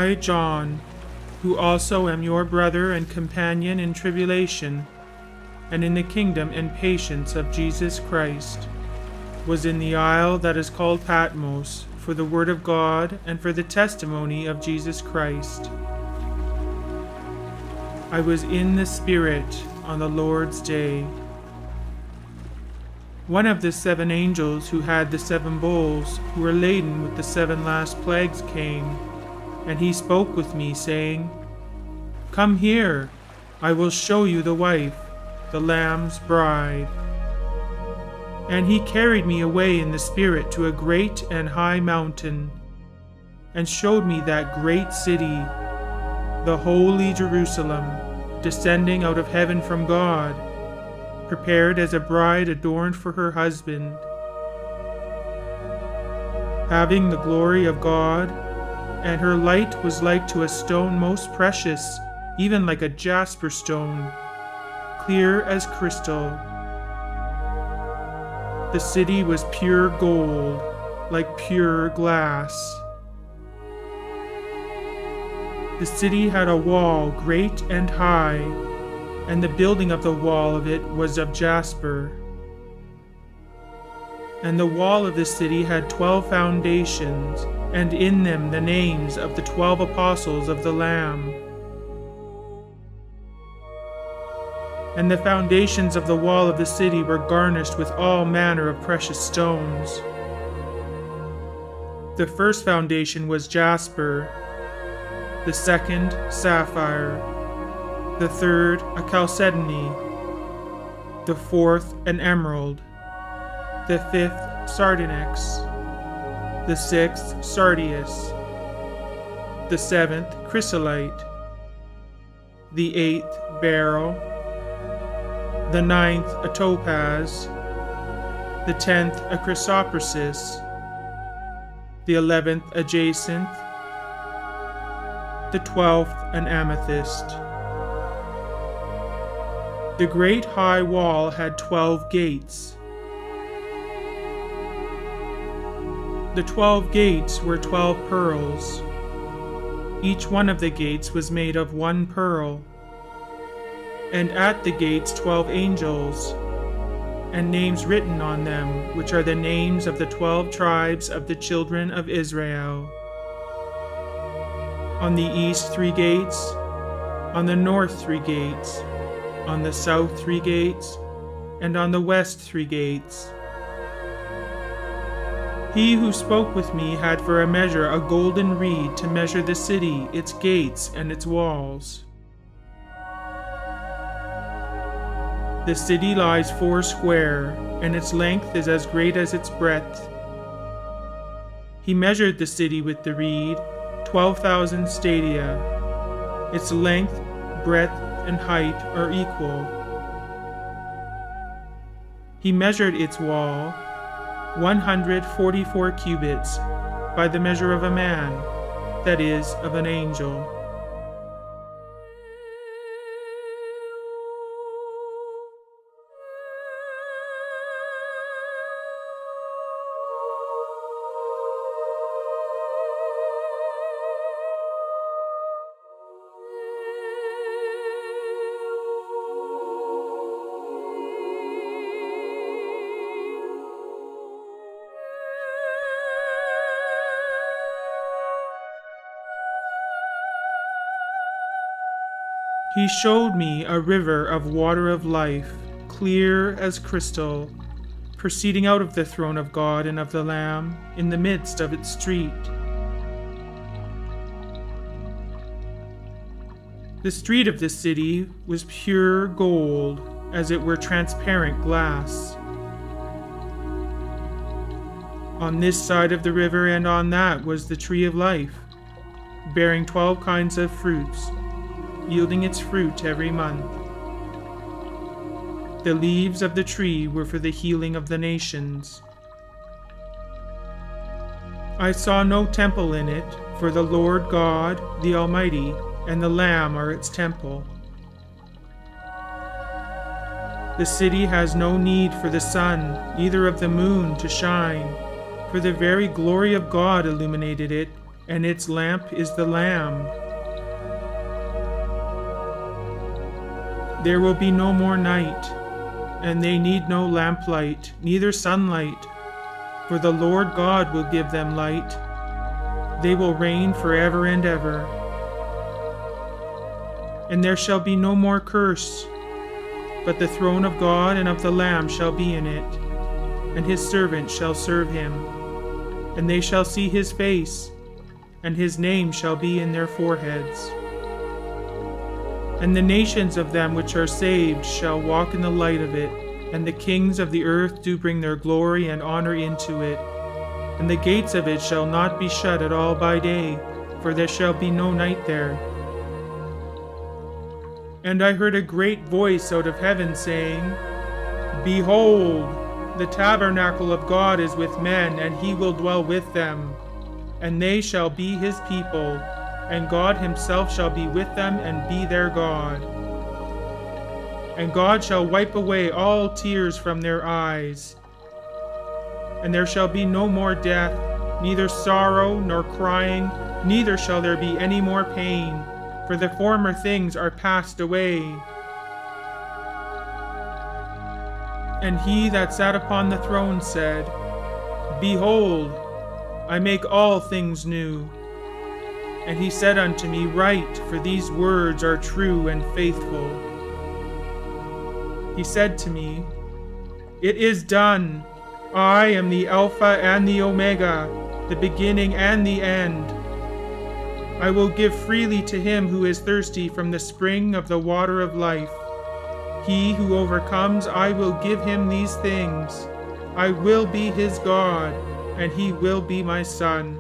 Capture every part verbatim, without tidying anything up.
I, John, who also am your brother and companion in tribulation, and in the kingdom and patience of Jesus Christ, was in the isle that is called Patmos, for the word of God and for the testimony of Jesus Christ. I was in the Spirit on the Lord's day. One of the seven angels who had the seven bowls, who were laden with the seven last plagues, came, and he spoke with me, saying, "Come here, I will show you the wife, the Lamb's bride." And he carried me away in the Spirit to a great and high mountain, and showed me that great city, the holy Jerusalem, descending out of heaven from God, prepared as a bride adorned for her husband. Having the glory of God, and her light was like to a stone most precious, even like a jasper stone, clear as crystal. The city was pure gold, like pure glass. The city had a wall great and high, and the building of the wall of it was of jasper. And the wall of the city had twelve foundations, and in them the names of the twelve apostles of the Lamb. And the foundations of the wall of the city were garnished with all manner of precious stones. The first foundation was jasper, the second sapphire, the third a chalcedony, the fourth an emerald, the fifth sardonyx, the sixth sardius, the seventh chrysolite, the eighth beryl, the ninth a topaz, the tenth a chrysoprasus, the eleventh a jacinth, the twelfth an amethyst. The great high wall had twelve gates. The twelve gates were twelve pearls. Each one of the gates was made of one pearl. And at the gates twelve angels, and names written on them, which are the names of the twelve tribes of the children of Israel. On the east three gates, on the north three gates, on the south three gates, and on the west three gates. He who spoke with me had for a measure a golden reed to measure the city, its gates, and its walls. The city lies four square, and its length is as great as its breadth. He measured the city with the reed, twelve thousand stadia. Its length, breadth, and height are equal. He measured its wall, one hundred forty-four cubits, by the measure of a man, that is, of an angel. He showed me a river of water of life, clear as crystal, proceeding out of the throne of God and of the Lamb, in the midst of its street. The street of the city was pure gold, as it were transparent glass. On this side of the river and on that was the tree of life, bearing twelve kinds of fruits, yielding its fruit every month. The leaves of the tree were for the healing of the nations. I saw no temple in it, for the Lord God, the Almighty, and the Lamb are its temple. The city has no need for the sun, neither of the moon to shine, for the very glory of God illuminated it, and its lamp is the Lamb. There will be no more night, and they need no lamplight, neither sunlight, for the Lord God will give them light. They will reign forever and ever. And there shall be no more curse, but the throne of God and of the Lamb shall be in it, and his servants shall serve him. And they shall see his face, and his name shall be in their foreheads. And the nations of them which are saved shall walk in the light of it, and the kings of the earth do bring their glory and honor into it. And the gates of it shall not be shut at all by day, for there shall be no night there. And I heard a great voice out of heaven saying, Behold, the tabernacle of God is with men, and he will dwell with them. And they shall be his people, and God himself shall be with them and be their God. And God shall wipe away all tears from their eyes. And there shall be no more death, neither sorrow nor crying, neither shall there be any more pain, for the former things are passed away. And he that sat upon the throne said, Behold, I make all things new. And he said unto me, Write, for these words are true and faithful. He said to me, It is done. I am the Alpha and the Omega, the beginning and the end. I will give freely to him who is thirsty from the spring of the water of life. He who overcomes, I will give him these things. I will be his God, and he will be my son.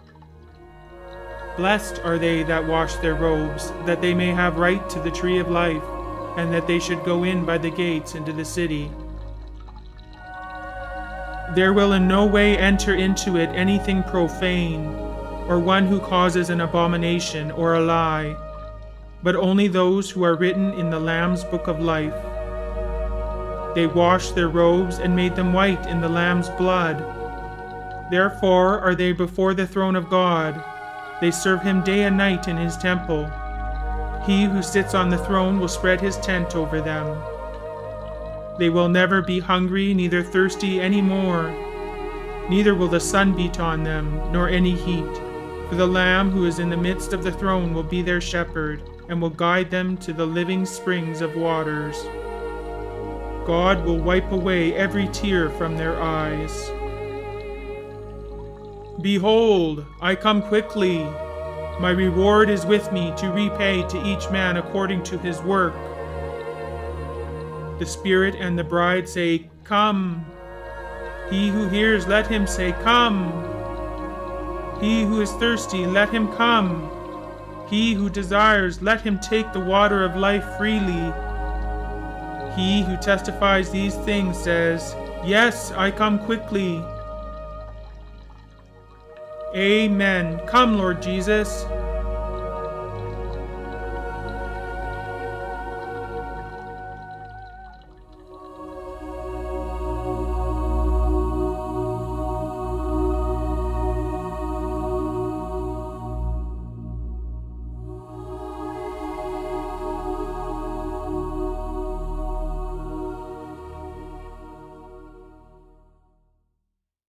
Blessed are they that wash their robes, that they may have right to the tree of life, and that they should go in by the gates into the city. There will in no way enter into it anything profane, or one who causes an abomination or a lie, but only those who are written in the Lamb's book of life. They washed their robes and made them white in the Lamb's blood. Therefore are they before the throne of God. They serve him day and night in his temple. He who sits on the throne will spread his tent over them. They will never be hungry, neither thirsty any more. Neither will the sun beat on them, nor any heat. For the Lamb who is in the midst of the throne will be their shepherd, and will guide them to the living springs of waters. God will wipe away every tear from their eyes. Behold, I come quickly. My reward is with me to repay to each man according to his work. The Spirit and the bride say, Come. He who hears, let him say, Come. He who is thirsty, let him come. He who desires, let him take the water of life freely. He who testifies these things says, Yes, I come quickly. Amen. Come, Lord Jesus.